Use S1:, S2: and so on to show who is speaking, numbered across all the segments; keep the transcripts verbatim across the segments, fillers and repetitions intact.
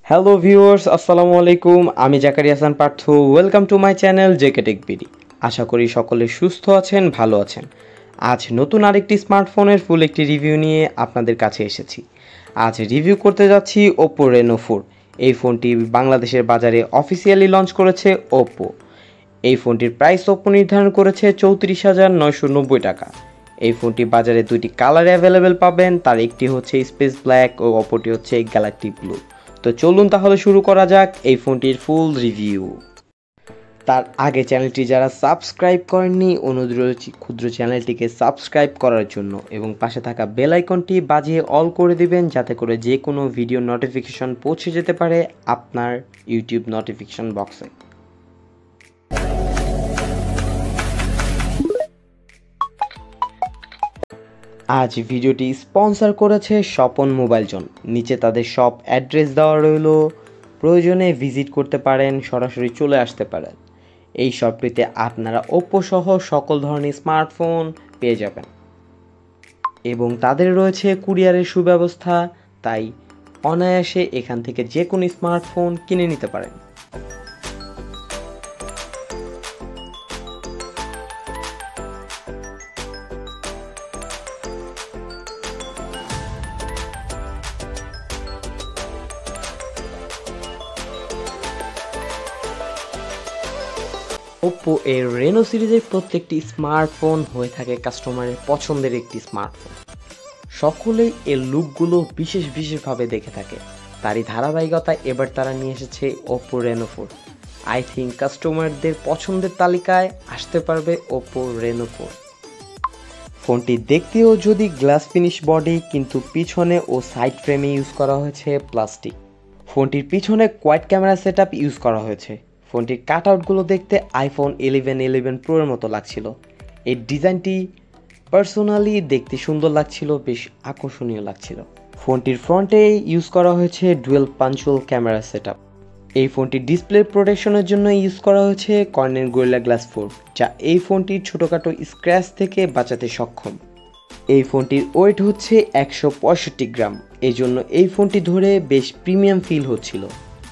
S1: Hello viewers, আসসালামু আলাইকুম। আমি Zakaria Hasan Partho. Welcome to my channel JK tech BD. আশা করি সকলে সুস্থ আছেন, ভালো আছেন। আজ নতুন আরেকটি স্মার্টফোনের ফুল একটি রিভিউ নিয়ে আপনাদের কাছে এসেছি। আজ রিভিউ করতে যাচ্ছি ওপো রেনো ফোর। এই ফোনটি বাংলাদেশের বাজারে অফিসিয়ালি লঞ্চ করেছে ওপো। এই ফোনটির প্রাইস ওপো নির্ধারণ করেছে চৌত্রিশ হাজার নয়শো নব্বই টাকা। এই ফোনটি বাজারে দুইটি কালারে অ্যাভেলেবেল পাবেন, তার একটি হচ্ছে স্পেস ব্ল্যাক ও অপরটি হচ্ছে গ্যালাক্টিক ব্লু। তো চলুন তাহলে শুরু করা যাক এই ফোনটির ফুল রিভিউ। তার আগে চ্যানেলটি যারা সাবস্ক্রাইব করেননি, অনুরোধ রয়েছে ক্ষুদ্র চ্যানেলটিকে সাবস্ক্রাইব করার জন্য এবং পাশে থাকা বেল আইকনটি বাজিয়ে অল করে দিবেন, যাতে করে যে কোনো ভিডিও নোটিফিকেশন পৌঁছে যেতে পারে আপনার ইউটিউব নোটিফিকেশন বক্সে। আজ ভিডিওটি স্পন্সর করেছে স্বপন মোবাইল জোন। নিচে তাদের শপ অ্যাড্রেস দেওয়া রইল, প্রয়োজনে ভিজিট করতে পারেন, সরাসরি চলে আসতে পারেন। এই শপটিতে আপনারা ওপো সহ সকল ধরনের স্মার্টফোন পেয়ে যাবেন এবং তাদের রয়েছে কুরিয়ারের সুব্যবস্থা, তাই অনায়াসে এখান থেকে যে কোনো স্মার্টফোন কিনে নিতে পারেন। ওপো এর রেনো সিরিজের প্রত্যেকটি স্মার্টফোন হয়ে থাকে কাস্টমারের পছন্দের একটি স্মার্টফোন। সকলেই এর লুকগুলো বিশেষ বিশেষভাবে দেখে থাকে, তারই ধারাবাহিকতায় এবার তারা নিয়ে এসেছে Oppo Reno four. I think কাস্টমারদের পছন্দের তালিকায় আসতে পারবে ওপো রেনো ফোর। ফোনটি দেখতেও যদি গ্লাস ফিনিশ বডি, কিন্তু পিছনে ও সাইড ফ্রেমে ইউজ করা হয়েছে প্লাস্টিক। ফোনটির পিছনে quad camera set up use করা হয়েছে। ফোনটির কাট আউটগুলো দেখতে আইফোন ইলেভেন ইলেভেন প্রোর মতো লাগছিল। এই ডিজাইনটি পার্সোনালি দেখতে সুন্দর লাগছিল, বেশ আকর্ষণীয় লাগছিল। ফোনটির ফ্রন্টে ইউজ করা হয়েছে ডুয়েল পাঞ্চুয়াল ক্যামেরা সেট আপ। এই ফোনটির ডিসপ্লে প্রোটেকশনের জন্য ইউজ করা হয়েছে কর্নিং গরিলা গ্লাস ফোর, যা এই ফোনটির ছোটোখাটো স্ক্র্যাচ থেকে বাঁচাতে সক্ষম। এই ফোনটির ওয়েট হচ্ছে একশো পঁয়ষট্টি গ্রাম, এই জন্য এই ফোনটি ধরে বেশ প্রিমিয়াম ফিল হচ্ছিল।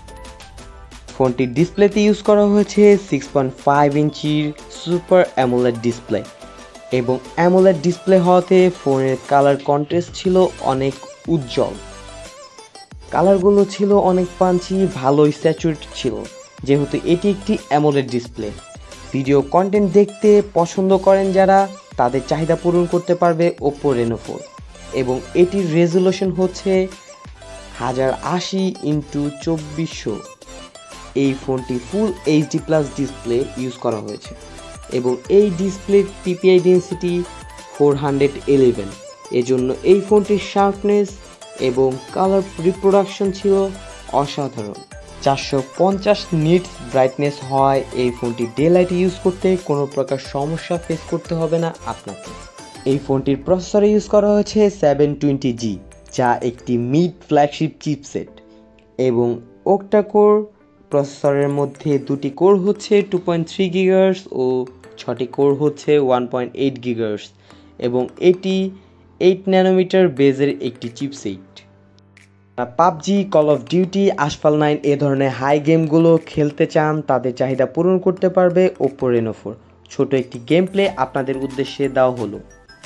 S1: ফোনটির ডিসপ্লেতে ইউজ করা হয়েছে সিক্স পয়েন্ট ফাইভ ইঞ্চির সুপার অ্যামোলেড ডিসপ্লে এবং অ্যামোলেড ডিসপ্লে হওয়াতে ফোনের কালার কন্ট্রাস্ট ছিল অনেক উজ্জ্বল। কালারগুলো ছিল অনেক পাঞ্চি, ভালোই স্যাচুরেট ছিল। যেহেতু এটি একটি অ্যামোলেড ডিসপ্লে, ভিডিও কন্টেন্ট দেখতে পছন্দ করেন যারা, তাদের চাহিদা পূরণ করতে পারবে ওপো রেনো ফোর। এবং এটির রেজুলেশন হচ্ছে হাজার আশি ইন্টু চব্বিশশো। এই ফোনটি full HD plus display use করা হয়েছে এবং এই ডিসপ্লের PPI density four hundred eleven. এজন্য এই ফোনটির শার্পনেস এবং কালার রিপ্রোডাকশন ছিল অসাধারণ। চারশো পঞ্চাশ নিটস ব্রাইটনেস হয় এই ফোনটি ডে লাইটে ইউজ করতে কোনো প্রকার সমস্যা ফেস করতে হবে না আপনাকে। এই ফোনটির প্রসেসরে ইউজ করা হয়েছে সেভেন টোয়েন্টি জি, যা একটি মিড ফ্ল্যাগশিপ চিপসেট এবং ওকটা কোর প্রসেসরের মধ্যে দুটি কোর হচ্ছে টু পয়েন্ট থ্রি গিগাহার্টজ ও ছটি কোর হচ্ছে ওয়ান পয়েন্ট এইট গিগাহার্টজ এবং এটি এইট ন্যানোমিটার বেজের একটি chipset. PUBG, call of duty, Asphalt nine এ ধরনের হাই গেমগুলো খেলতে চান, তাদের চাহিদা পূরণ করতে পারবে ওপো রেনো ফোর। ছোট একটি গেম প্লে আপনাদের উদ্দেশ্যে দেওয়া হলো।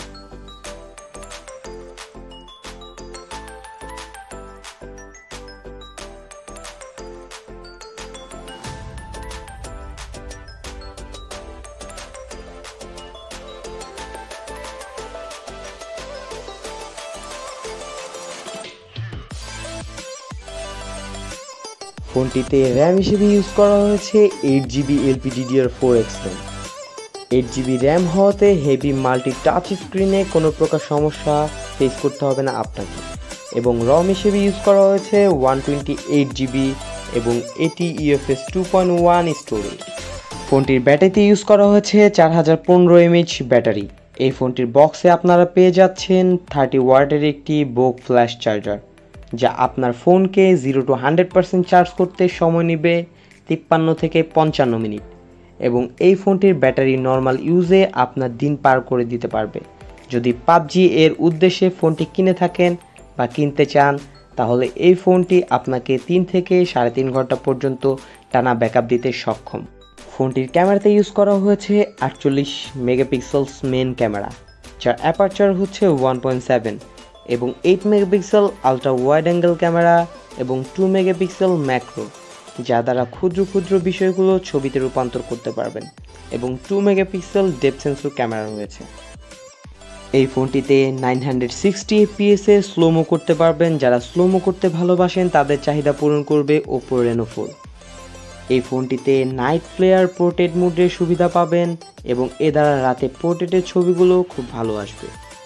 S1: ফোনটিতে র্যাম হিসেবে ইউজ করা হয়েছে eight GB LPDDR four X RAM. Eight GB RAM হওয়াতে হেভি মাল্টি টাচ স্ক্রিনে কোনো প্রকার সমস্যা ফেস করতে হবে না আপনাকে। এবং রম হিসেবে ইউজ করা হয়েছে ওয়ান টোয়েন্টি এইট জিবি এবং এটি UFS two point one storage. ফোনটির ব্যাটারিতে ইউজ করা হয়েছে চার হাজার পনেরো এমএইচ ব্যাটারি। এই ফোনটির বক্সে আপনারা পেয়ে যাচ্ছেন থার্টি ওয়াটের একটি বোক ফ্ল্যাশ চার্জার, যা আপনার ফোনকে zero to hundred percent charge করতে সময় নেবে তিপ্পান্ন থেকে পঞ্চান্ন মিনিট এবং এই ফোনটির ব্যাটারি নর্মাল ইউজে আপনার দিন পার করে দিতে পারবে। যদি পাবজি এর উদ্দেশ্যে ফোনটি কিনে থাকেন বা কিনতে চান, তাহলে এই ফোনটি আপনাকে তিন থেকে সাড়ে তিন ঘন্টা পর্যন্ত টানা ব্যাকআপ দিতে সক্ষম। ফোনটির ক্যামেরাতে ইউজ করা হয়েছে আটচল্লিশ মেগাপিক্সেলস মেন ক্যামেরা, যার অ্যাপারচার হচ্ছে ওয়ান পয়েন্ট সেভেন এবং eight megapixel ultra wide angle camera এবং টু মেগাপিক্সেল ম্যাক্রো, যা দ্বারা ক্ষুদ্র ক্ষুদ্র বিষয়গুলো ছবিতে রূপান্তর করতে পারবেন এবং two megapixel depth sensor camera রয়েছে। এই ফোনটিতে নাইন সিক্সটি এফপিএস এ স্লোমো করতে পারবেন। যারা স্লোমো করতে ভালোবাসেন তাদের চাহিদা পূরণ করবে ওপো রেনো ফোর। এই ফোনটিতে নাইট ফ্লেয়ার পোর্ট্রেট মোডের সুবিধা পাবেন এবং এ দ্বারা রাতে পোর্ট্রেটের ছবিগুলো খুব ভালো আসবে।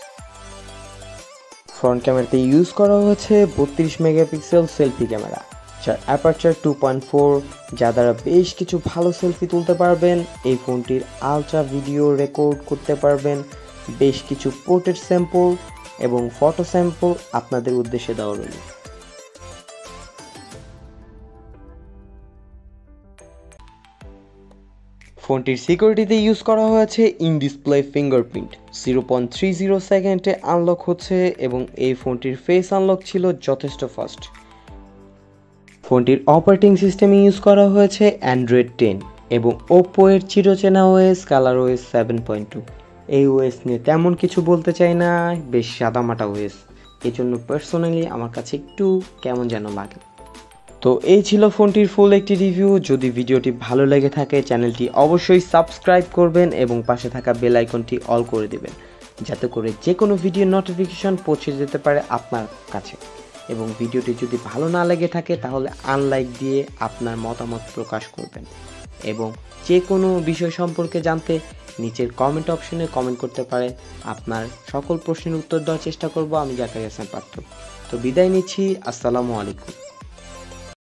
S1: ফ্রন্ট ক্যামেরাতে ইউজ করা হয়েছে বত্রিশ মেগাপিক্সেল সেলফি ক্যামেরা, যার অ্যাপারচার টু পয়েন্ট ফোর, যা দ্বারা বেশ কিছু ভালো সেলফি তুলতে পারবেন। এই ফোনটির আলট্রা ভিডিও রেকর্ড করতে পারবেন। বেশ কিছু পোর্ট্রেট স্যাম্পল এবং ফটো স্যাম্পল আপনাদের উদ্দেশ্যে দেওয়া রইল। ফোনটির সিকিউরিটিতে ইউজ করা হয়েছে in display fingerprint, zero point three zero সেকেন্ডে আনলক হচ্ছে এবং এই ফোনটির ফেস আনলক ছিল যথেষ্ট ফাস্ট। ফোনটির অপারেটিং সিস্টেমে ইউজ করা হয়েছে অ্যান্ড্রয়েড টেন এবং ওপো এর চিরচেনা OS colour OS seven point two. এই ওএস নিয়ে তেমন কিছু বলতে চাই না, বেশ সাদামাটা ওএস, এই জন্য পার্সোনালি আমার কাছে একটু কেমন যেন লাগে। তো এই ছিল ফোনটির ফুল একটি রিভিউ। যদি ভিডিওটি ভালো লেগে থাকে চ্যানেলটি অবশ্যই সাবস্ক্রাইব করবেন এবং পাশে থাকা বেল আইকনটি অল করে দেবেন, যাতে করে যে কোনো ভিডিও নোটিফিকেশন পৌঁছে যেতে পারে আপনার কাছে। এবং ভিডিওটি যদি ভালো না লেগে থাকে তাহলে আনলাইক দিয়ে আপনার মতামত প্রকাশ করবেন এবং যে কোনো বিষয় সম্পর্কে জানতে নিচের কমেন্ট অপশনে কমেন্ট করতে পারেন। আপনার সকল প্রশ্নের উত্তর দেওয়ার চেষ্টা করব আমি, জাকারিয়া হোসেন পার্থ। তো বিদায় নিচ্ছি, আসসালামু আলাইকুম।